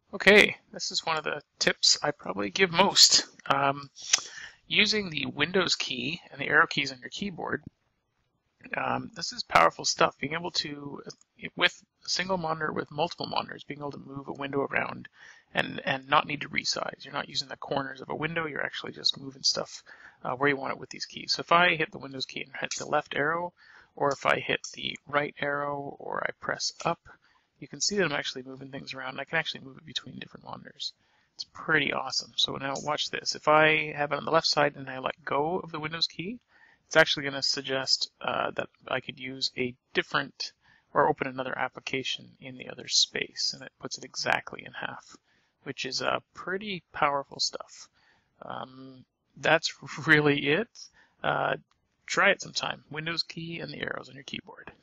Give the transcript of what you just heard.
Okay, this is one of the tips I probably give most. Using the Windows key and the arrow keys on your keyboard, this is powerful stuff. Being able to, with a single monitor, with multiple monitors, being able to move a window around and not need to resize. You're not using the corners of a window, you're actually just moving stuff where you want it with these keys. So if I hit the Windows key and hit the left arrow, or if I hit the right arrow, or I press up, you can see that I'm actually moving things around. And I can actually move it between different monitors. It's pretty awesome. So now watch this. If I have it on the left side and I let go of the Windows key, it's actually going to suggest that I could use a different or open another application in the other space, and it puts it exactly in half, which is pretty powerful stuff. That's really it. Try it sometime. Windows key and the arrows on your keyboard.